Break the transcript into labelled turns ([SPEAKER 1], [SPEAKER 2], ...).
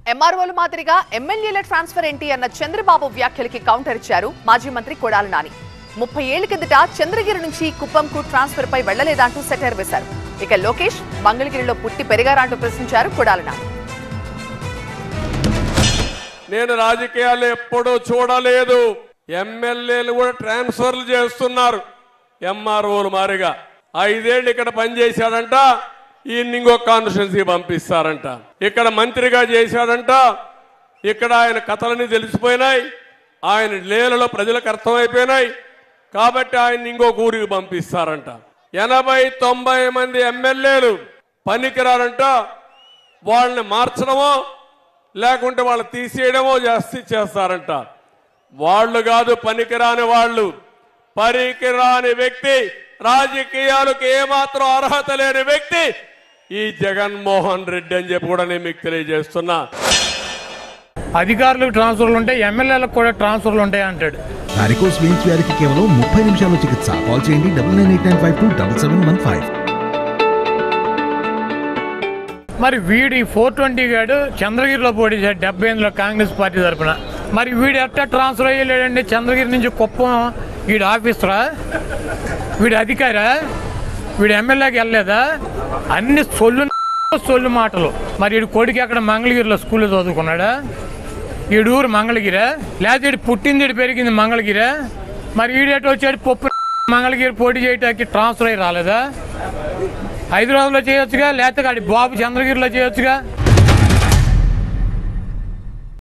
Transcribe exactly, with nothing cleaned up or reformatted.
[SPEAKER 1] ఎంఆర్ఓల మాదిరిగా ఎమ్మెల్యేల ట్రాన్స్ఫర్ ఏంటి అన్న చంద్రబాబు వ్యాఖ్యలకి కౌంటర్ ఇచ్చారు మాజీ మంత్రి కొడాలి నాని. ముప్పై ఏళ్ల కిందట చంద్రగిరి నుంచి కుప్పంకు ట్రాన్స్ఫర్ పై వెళ్లలేదంటూ సెటైర్ వేశారు. ఇక లోకేష్ మంగళగిరిలో పుట్టి పెరిగారంటూ ప్రశ్నించారు కొడాలి నాని.
[SPEAKER 2] నేను రాజకీయాలు ఎప్పుడూ చూడలేదు. ఎమ్మెల్యేలు కూడా ట్రాన్స్ఫర్లు చేస్తున్నారు ఎంఆర్ఓలు మారిగా. ఐదేళ్లు ఇక్కడ పనిచేశాడంట, ఈయన ఇంకో కాన్స్టిట్యున్సీ పంపిస్తారంట. ఇక్కడ మంత్రిగా చేశాడంట, ఇక్కడ ఆయన కథలన్నీ తెలిసిపోయినాయి, ఆయన లీలలో ప్రజలకు అర్థమైపోయినాయి కాబట్టి ఆయన ఇంకొక ఊరికి పంపిస్తారంట. ఎనభై తొంభై మంది ఎమ్మెల్యేలు పనికిరారంట, వాళ్ళని మార్చడమో లేకుంటే వాళ్ళు తీసేయడమో చేస్తే చేస్తారంట. వాళ్ళు కాదు పనికిరాని వాళ్ళు. పనికిరాని వ్యక్తి, రాజకీయాలకు ఏమాత్రం అర్హత లేని వ్యక్తి ఈ జగన్మోహన్ రెడ్డి అని చెప్పి కూడా నేను మీకు తెలియజేస్తున్నా.
[SPEAKER 3] అధికారులకు ట్రాన్స్ఫర్లు ఉంటాయి, ఎమ్మెల్యేలకు కూడా ట్రాన్స్ఫర్లు ఉంటాయి అంటాడు.
[SPEAKER 4] వారికోస్ వెయిన్స్ వ్యాధికి కేవలం ముప్పై నిమిషాల్లో చికిత్స. కాల్ చేయండి double nine eight nine five two double seven one five.
[SPEAKER 3] మరి వీడి ఫోర్ ట్వంటీ గాడు చంద్రగిరిలో పోటీ చేశాడు డెబ్బై ఎనిమిదిలో కాంగ్రెస్ పార్టీ తరఫున. మరి వీడు ఎట్టా ట్రాన్స్ఫర్ అయ్యలేడండి? చంద్రగిరి నుంచి కుప్పం వీడు ఆఫీసరా, వీడు అధికారా, వీడు ఎమ్మెల్యేకి వెళ్ళలేదా? అన్ని సొల్లు సొల్లు మాటలు. మరి వీడు కొడుకు ఎక్కడ మంగళగిరిలో స్కూల్లో చదువుకున్నాడా? వీడు ఊరు మంగళగిరా, లేకపోతే వీడు పుట్టింది వీడు పెరిగింది మంగళగిరా? మరి వీడేటో వచ్చాడు పప్పు మంగళగిరి పోటీ చేయడానికి ట్రాన్స్ఫర్ అయ్యి రాలేదా? హైదరాబాద్లో చేయొచ్చుగా, లేకపోతే బాబు చంద్రగిరిలో చేయొచ్చుగా.